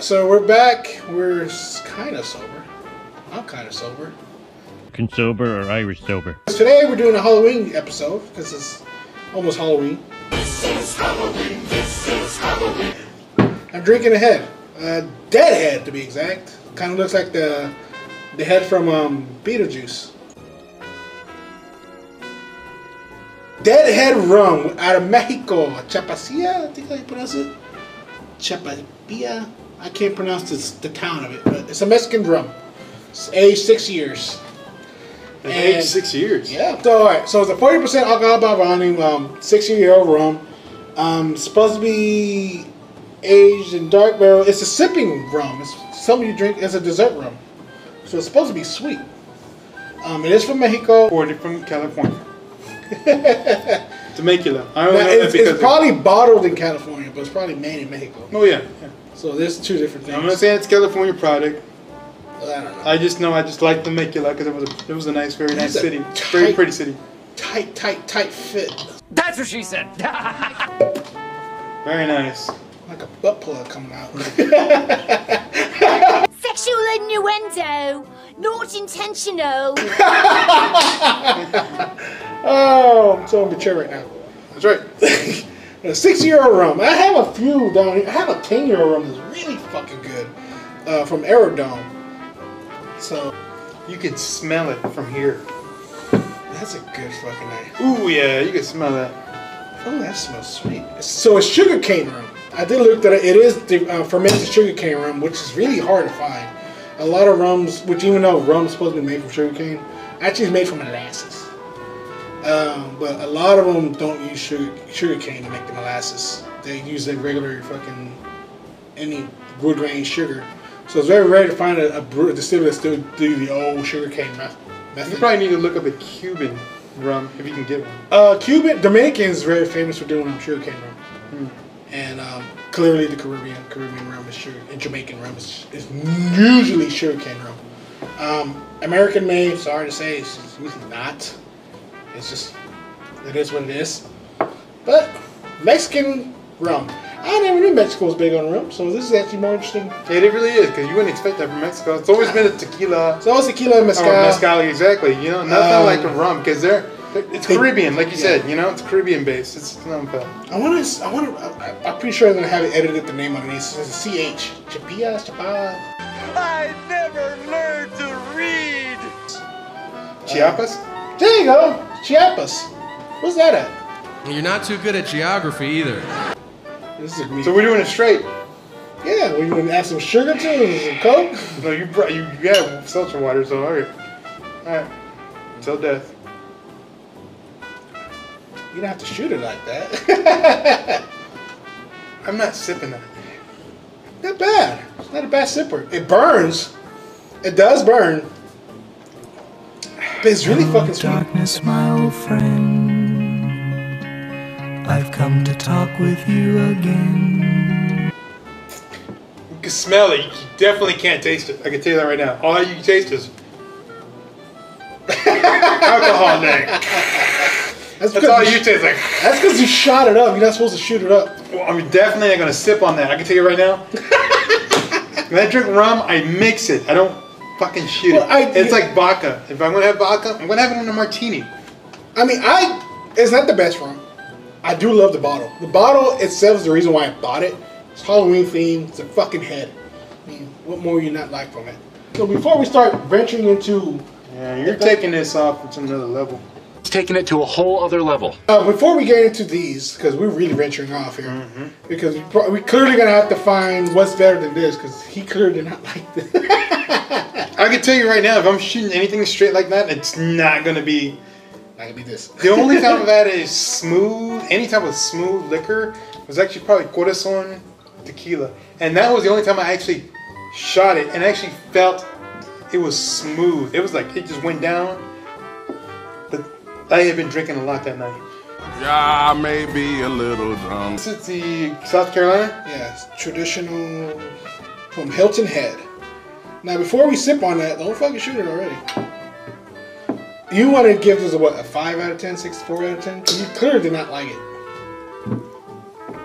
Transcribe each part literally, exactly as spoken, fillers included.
so we're back. We're kind of sober. I'm kind of sober. Can sober or Irish sober? Today we're doing a Halloween episode because it's almost Halloween. This is Halloween. This is Halloween. I'm drinking a head, uh, Deadhead to be exact. Kind of looks like the the head from um, Beetlejuice. Deadhead rum out of Mexico, Chapacilla, I think I pronounce it. Chapapilla. I can't pronounce this, the town of it, but it's a Mexican rum. It's aged six years. It's aged six years. Yeah. So, all right. So it's a forty percent alcohol by volume, um, six-year-old rum. Um, supposed to be aged in dark barrel. It's a sipping rum. It's something you drink as a dessert rum. So it's supposed to be sweet. Um, it is from Mexico. Imported from California. Temecula. I don't Now, know it's, that because it's probably bottled in California, but it's probably made in Mexico. Oh yeah. yeah. So there's two different things. I'm not saying it's California product. I don't know. I just know I just like Temecula because it was a, it was a nice, very nice It's a city, tight- very pretty city. Tight, tight, tight fit. That's what she said. Very nice. Like a butt plug coming out. Sexual innuendo, not intentional. Oh, I'm so immature right now. That's right. A six-year-old rum. I have a few down here. I have a ten-year-old rum that's really fucking good uh, from Aerodrome. So You can smell it from here. that's a good fucking night. Ooh yeah, you can smell that. Oh, that smells sweet. So it's sugarcane rum. I did look that it is the, uh, fermented sugarcane rum, which is really hard to find. A lot of rums, which even though rum is supposed to be made from sugarcane, actually is made from molasses. Um, but a lot of them don't use sugar sugarcane to make the molasses. They use the regular fucking any wood grain sugar. So it's very rare to find a, a, brew, a distiller that still do the old sugarcane method. You probably need to look up a Cuban rum if you can get one. Uh, Cuban Dominican is very famous for doing um, sugarcane rum, Hmm. and um, clearly the Caribbean Caribbean rum is sugar, and Jamaican rum is, is usually sugarcane rum. Um, American made, sorry to say, it's usually not. It's just it is what it is. But Mexican rum, I never knew Mexico was big on rum, so this is actually more interesting. Yeah, it really is because you wouldn't expect that from Mexico. It's always been a tequila. So it's tequila and mezcal. Or mezcal, exactly. You know, nothing Um, like a rum because they're, they're it's they- Caribbean, like you yeah. said. You know, it's Caribbean based. It's nothing fun. I want to. I want to. I'm pretty sure I'm gonna have it edited the name underneath. It's a C H. Chapilla, Chapa. I never learned to read. Chiapas. There you go. Chiapas. What's that at? You're not too good at geography either. This is me. So we're doing it straight. Yeah, we gonna add some sugar to it, some Coke. No, you brought you, you have seltzer water, so all right, all right, till death. You don't have to shoot it like that. I'm not sipping that. Not bad. It's not a bad sipper. It burns. It does burn. But it's really fucking sweet. Darkness, my old friend, I've come to talk with you again. You can smell it. You definitely can't taste it. I can tell you that right now. All you can taste is alcohol, Nick. That's, That's all you taste. Like, That's because you shot it up. You're not supposed to shoot it up. well, I'm definitely not gonna sip on that. I can tell you right now. When I drink rum, I mix it. I don't fucking shoot Well, it. I- it's like vodka. If I'm gonna have vodka, I'm gonna have it in a martini. I mean, I. It's not the best rum. I do love the bottle. The bottle itself is the reason why I bought it. It's Halloween themed. It's a fucking head. I mean, what more you not like from it? So before we start venturing into, Yeah, you're taking this off to another level. It's taking it to a whole other level. uh, before we get into these, because we're really venturing off here, Mm-hmm. because we pro- we clearly gonna have to find what's better than this, because he clearly did not like this. I can tell you right now, if I'm shooting anything straight like that, it's not gonna be. Not gonna be this. The only time I've had is smooth, any type of smooth liquor was actually probably Corazon tequila, and that was the only time I actually shot it and actually felt it was smooth. It was like it just went down. But I had been drinking a lot that night. Yeah, maybe a little drunk. This is the South Carolina. Yeah, it's traditional from Hilton Head. Now, before we sip on that, don't fucking shoot it already. You want to give this a what? A five out of ten, six, four out of ten? You clearly did not like it.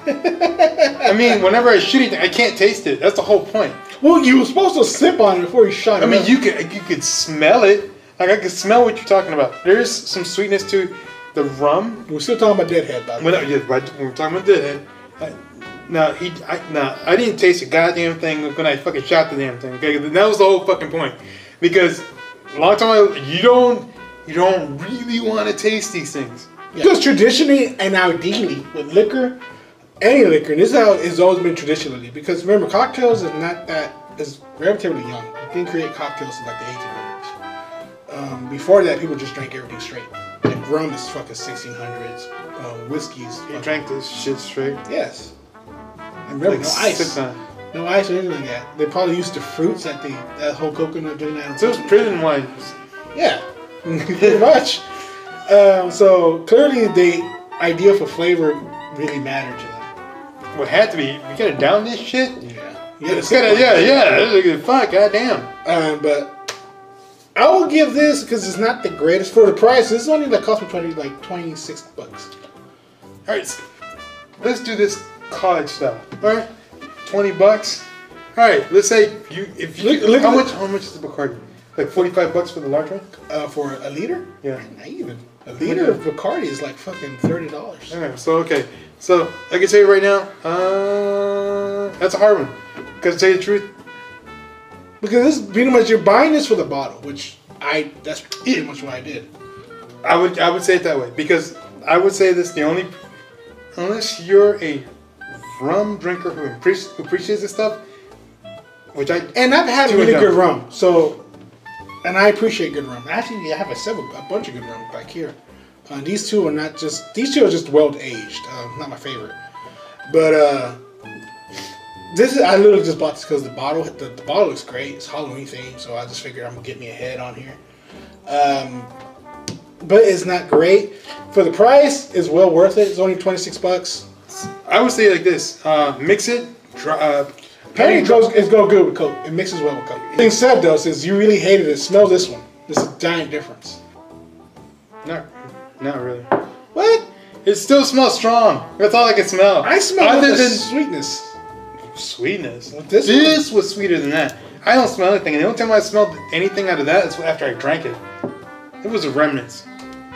I mean, whenever I shoot anything, I can't taste it. That's the whole point. Well, you were supposed to sip on it before you shot it. I mean, up. you could you could smell it. Like I could smell what you're talking about. There's some sweetness to the rum. We're still talking about Deadhead, by the way. When, yeah, right, when we're talking about Deadhead. I, now he, I, now I didn't taste a goddamn thing when I fucking shot the damn thing. Okay, that was the whole fucking point. Because a long time ago, you don't you don't really want to taste these things. Yeah. Because traditionally and ideally with liquor, any liquor, and this is how it's always been traditionally. Because remember, cocktails is not that is relatively young. You didn't create cocktails in like the eighteen hundreds. Um, before that, people just drank everything straight. Like rum is fucking sixteen hundreds. Um, whiskey's. You drank this shit straight. Yes. And remember, Like no ice. time. No ice or anything like that. They probably used the fruits that they that whole coconut drink. That So it was prison wine. Yeah, pretty much. Um, so clearly, the idea for flavor really mattered to them. Well, it had to be. You gotta down this shit. Yeah, It's gotta, yeah, yeah. Fuck, goddamn. Um, but I will give this because it's not the greatest for the price. This is only like cost me twenty, like twenty six bucks. All right, so let's do this college style. All right, twenty bucks. All right, let's say you if you Look- look how at much how much is the Bacardi? Like forty five bucks for the large one. Uh, for a liter? Yeah. Not even. A liter of Bacardi is like fucking thirty dollars. All right, so okay, so I can tell you right now, uh, that's a hard one. Because to tell you the truth, Because this is pretty much you're buying this for the bottle, which I that's pretty much what I did. I would I would say it that way because I would say this the only unless you're a rum drinker who appreciates who appreciates this stuff, which I And I've had Do really it good down. rum, so and I appreciate good rum. Actually, I have a several, a bunch of good rum back here. Uh, these two are not just these two are just well aged. Uh, not my favorite, but uh, this is I literally just bought this because the bottle the, the bottle looks great. It's Halloween themed, so I just figured I'm gonna get me a head on here. Um, but it's not great for the price. It's well worth it. It's only twenty-six bucks. I would say it like this: uh, mix it, dry, uh, Apparently, it goes it's go good with Coke. It mixes well with Coke. Thing said though, since you really hated it, smell this one. This is a giant difference. Not, not really. What? It still smells strong. That's all I can smell. I smell Other the than sweetness. sweetness. This This was sweeter than that. I don't smell anything, and the only time I smelled anything out of that is after I drank it. It was a remnants.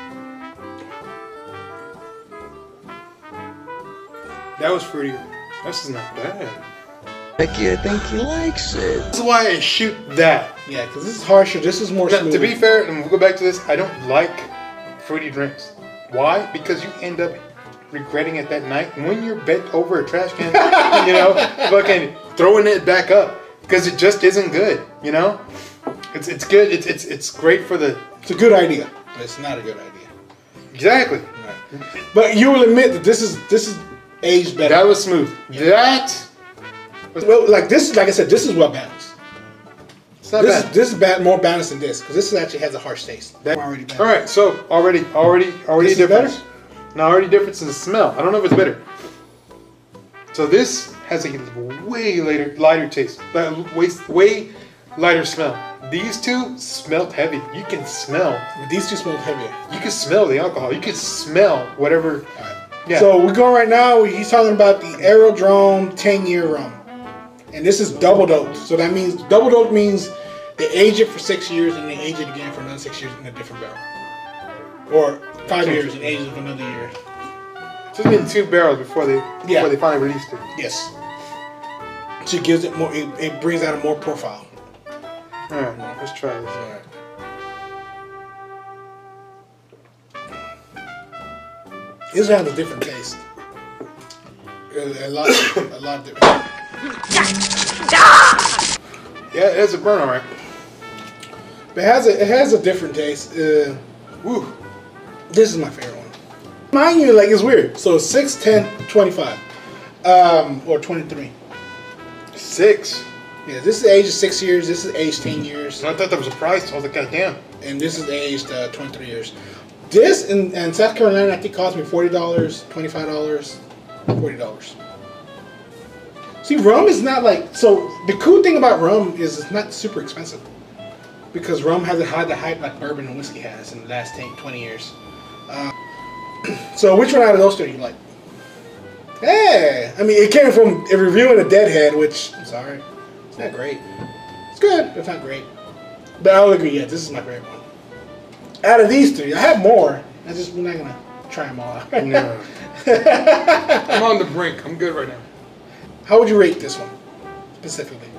That was fruity. This is not bad. Becky, I think he likes it. This is why I shoot that. Yeah, because this is harsher. This is more Now, smooth. to be fair, and we'll go back to this, I don't like fruity drinks. Why? Because you end up regretting it that night when you're bent over a trash can, you know, fucking throwing it back up because it just isn't good, you know. It's it's good. It's it's it's great for the It's a good idea, but it's not a good idea. exactly. Right. But you will admit that this is this is aged better. That was smooth. That was, well, like this is like I said, this is well balanced. it's not This bad. is this is bad, more balanced than this because this is actually has a harsh taste. That- already balanced. All right, so already already already This is difference. better? Now already difference in the smell. I don't know if it's better. So this has a way lighter lighter taste, uh, way way lighter smell. These two smelled heavy. You can smell. But these two smell heavier. You can smell the alcohol. You can smell whatever. Yeah. So we're going right now. He's talking about the Aerodrome ten year rum, and this is double doped. So that means double doped means they age it for six years and they age it again for another six years in a different barrel, or five years and age it for another year. So it's been two barrels before they Yeah. before they finally released it. Yes. So it gives it more. It, it brings out a more profile. All right, let's try this. All right. This has a different taste. A, a lot, a lot different. Yeah, it has a burn, all right. But it has a, it has a different taste. Uh, Woo. this is my favorite one. Mind you, like it's weird. So six, ten, twenty-five, um, or twenty-three. Six. Yeah, this is aged six years. This is aged ten years, I thought that was a price. I was like, God damn. and this is aged uh, twenty-three years. This in, in South Carolina, I think cost me forty dollars, twenty-five dollars, forty dollars. See, rum is not like so. The cool thing about rum is it's not super expensive because rum hasn't had the hype like bourbon and whiskey has in the last ten, twenty years. Uh, so, which one out of those two do you like? Yeah, I mean, it came from a review in a Deadhead, which I'm sorry, it's not great. It's good, but it's not great. But I'll agree. Yeah, this is my favorite one. Out of these three, I have more. I just we're not gonna try them all out. No. I'm on the brink. I'm good right now. How would you rate this one specifically?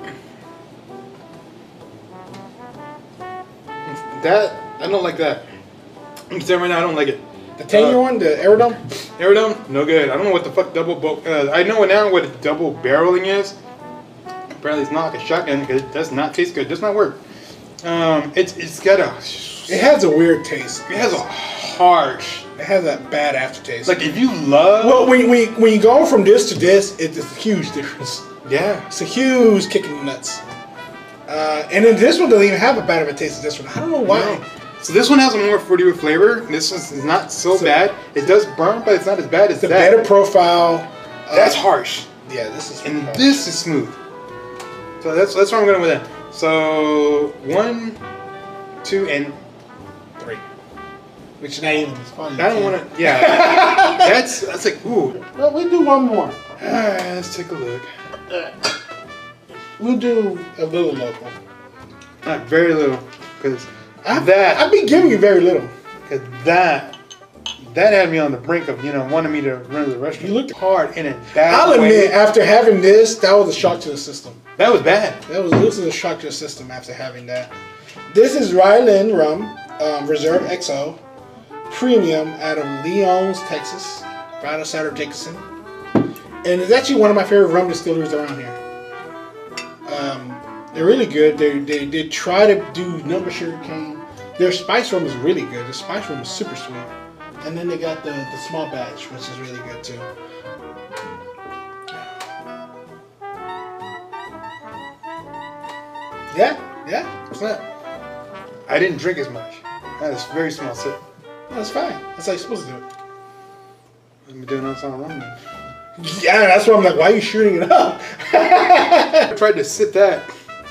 That I don't like that. I'm saying right now I don't like it. The ten-year uh, one, the Aerodrome. Aerodrome, no good. I don't know what the fuck double bo uh, I know now what double barreling is. Apparently it's not like a shotgun because it does not taste good. It does not work. Um, it's it's got a. It has a weird taste. It has a harsh. It has that bad aftertaste. Like if you love. Well, when when when you go from this to this, it's a huge difference. Yeah. It's a huge kick in the nuts. Uh, and then this one doesn't even have a bad of a taste as this one. I don't know why. No. So this one has a more fruity flavor. This one's not so, so bad. It does burn, but it's not as bad as the that. better profile. Uh, That's harsh. Yeah, this is. And harsh. this is smooth. So that's that's where I'm going with that. So one, two, and three. Which not even is funny. I don't want to. Yeah. that's that's like ooh. Well, we do one more. All right, let's take a look. We'll do a little local. Not very little, because I've, that I've been giving you very little. Cause that that had me on the brink of you know wanting me to run to the restaurant. You looked hard in a bad I'll way. admit, after having this, that was a shock to the system. That was bad. That was this is a shock to the system after having that. This is Ryland Rum, um, Reserve X O, Premium out of Leon's, Texas, right outside of Dickinson, and it's actually one of my favorite rum distilleries around here. Um, they're really good. They, they they try to do number sugar cane. Their spice rum is really good. The spice rum is super sweet. And then they got the, the small batch, which is really good too. Yeah, yeah. It's not. I didn't drink as much. That is a very small sip. No, that's fine. That's how you're supposed to do it. I'm doing that on rum. Yeah, that's why I'm like, why are you shooting it up? I tried to sip that.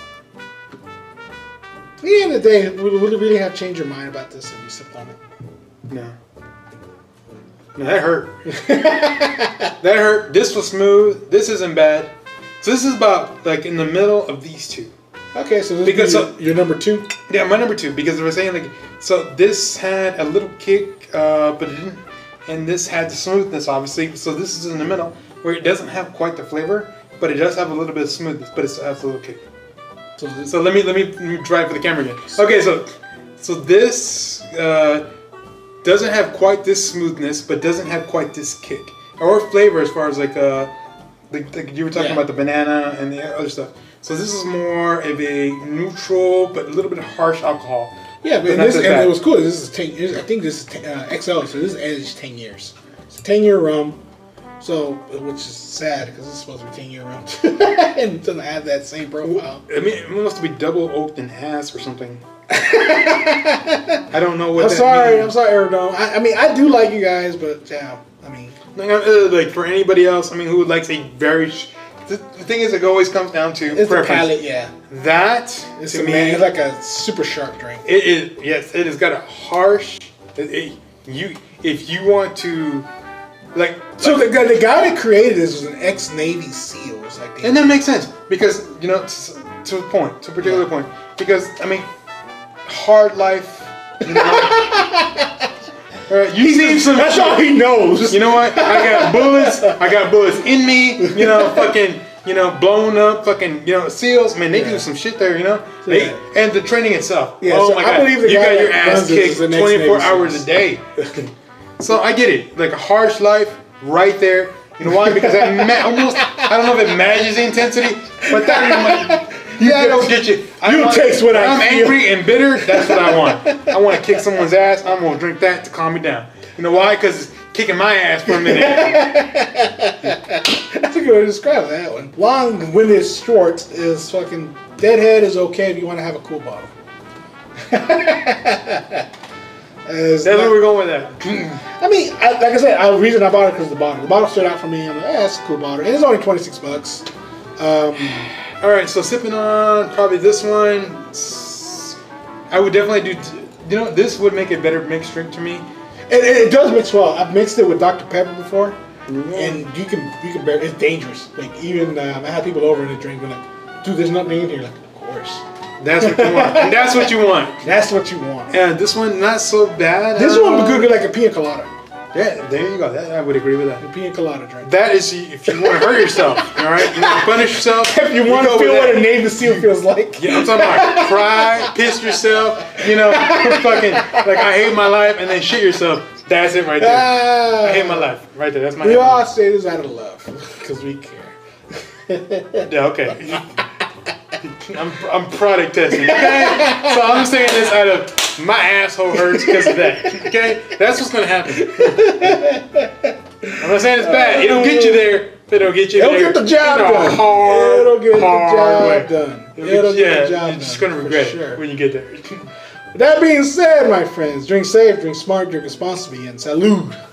At the end of the day, would would it really have changed your mind about this if you sipped on it? No. No, that hurt. That hurt. This was smooth. This isn't bad. So this is about like in the middle of these two. Okay, so this Because is your, so- your number two? Yeah, my number two, because we're saying like, so this had a little kick, uh, but it didn't, and this had the smoothness, obviously. So this is in the middle, where it doesn't have quite the flavor, but it does have a little bit of smoothness, but it still has a little kick. So, this, So let me let me, let me try for the camera again. Okay, so so this uh, doesn't have quite this smoothness, but doesn't have quite this kick or flavor as far as like uh, like, like you were talking Yeah. about the banana and the other stuff. So this is more of a neutral but a little bit harsh alcohol. yeah, but and, not this, that and bad. it was cool. This is ten. I think this is ten, uh, X O, so this is aged ten years. It's a ten year rum. So, which is sad because it's supposed to be ten year rum, and it doesn't have that same profile. I mean, it must be double oaked in ass or something. I don't know what I'm that sorry, means. I'm sorry, Aerodrome. I, I mean, I do like you guys, but yeah, I mean, Like, uh, like for anybody else, I mean, who likes a very. Sh the, the thing is, it always comes down to it's the preference. palate, yeah. That It's to a me, man, it's like a super sharp drink. it is yes, it has got a harsh. It, it, you if you want to, like, So like- the guy, the guy that created this was an ex-Navy SEAL. It's like, and that makes sense because you know to, to a point, to a particular point, because I mean, hard life. You know, uh, you see some. that's all he knows. You know what? I got bullets. I got bullets in me. You know, fucking. You know, blown up. Fucking. You know, SEALs. Man, they Yeah. do some shit there. You know, they Yeah. and the training itself. Yeah, oh so my I god, believe the you guy got your that ass runs this kicked is an ex-Navy twenty-four hours SEAL. a day. So I get it. Like a harsh life, right there. You know why? Because that ma almost. I don't know if it matches the intensity, but that. Like, yeah, I don't get you. I You want- taste what I I'm feel. angry and bitter. That's what I want. I want to kick someone's ass. I'm gonna drink that to calm me down. You know why? Because it's kicking my ass for a minute. That's a good way to describe that one. Long-winded short is fucking Deadhead is okay if you want to have a cool bottle. It's That's not- where we're going with that. I mean, I, like I said, I, the reason I bought it because of the bottle. The bottle stood out for me. I'm like, yeah, that's a cool bottle. And it's only twenty-six bucks. Um, All right, so sipping on probably this one. s- I would definitely do. You know, this would make a better mixed drink to me. it, it, it does mix well. I've mixed it with Doctor Pepper before. and you can you can bear. It's dangerous. Like even um, I had people over and they drink and like, dude, there's nothing in here. Like, of course. That's what you want. And that's what you want. That's what you want. And this one not so bad. This one would be like a pina colada. Yeah, there you go. That, I would agree with that. A pina colada drink. That is if you want to hurt yourself, all right? You want to punish yourself. If you want to feel what a Navy SEAL feels like. Yeah, I'm talking about cry, piss yourself, you know, fucking like I hate my life, and then shit yourself. That's it right there. Ah, I hate my life right there. That's my. We all say this out of love because we care. Yeah. Okay. I'm I'm product testing. Okay. So I'm saying this out of my asshole hurts because of that. Okay. That's what's gonna happen. I'm not saying it's bad. It'll get you there. But it'll get you It'll there. get the job in a done. Hard, It'll get the hard job way. done. It'll It'll get, get yeah, the job you're done. just gonna for regret sure. it when you get there. That being said, my friends, drink safe, drink smart, drink responsibly, and salud.